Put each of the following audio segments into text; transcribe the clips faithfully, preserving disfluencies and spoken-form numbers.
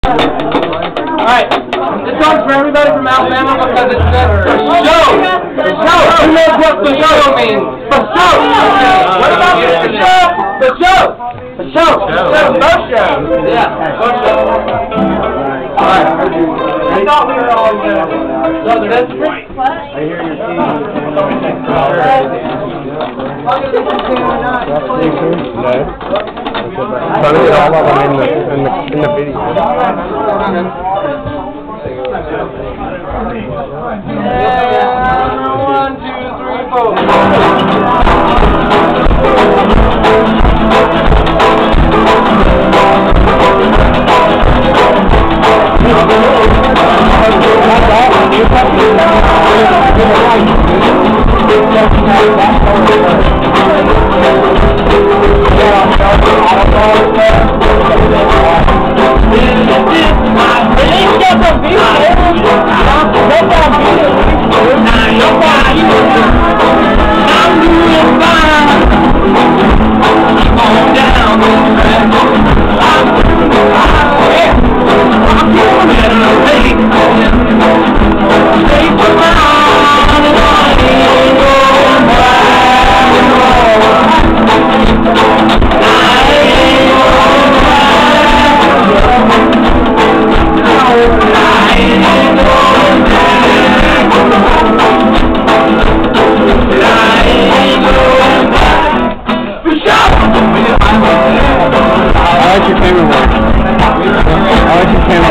Alright, this song's for everybody from Alabama because it's the for show. For show. Who knows what for show means? For show. What about for show? For show. For show. For show. Yeah. For show. Alright. I thought we were all good. So that's right. I hear your team. Trying to get all of them in the in the in the video. One, two, three, four. I like your camera work. I like your camera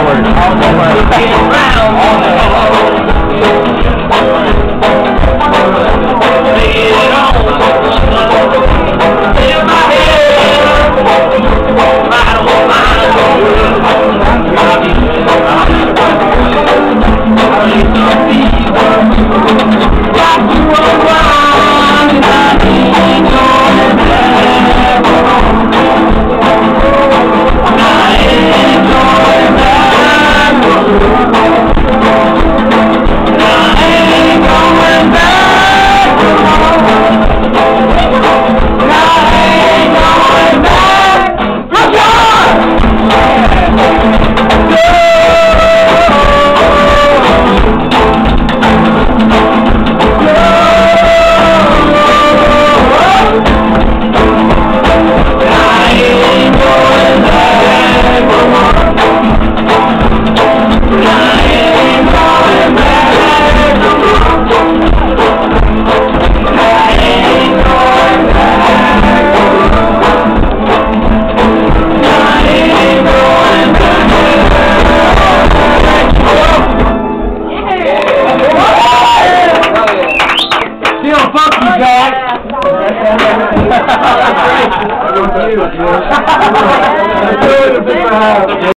work.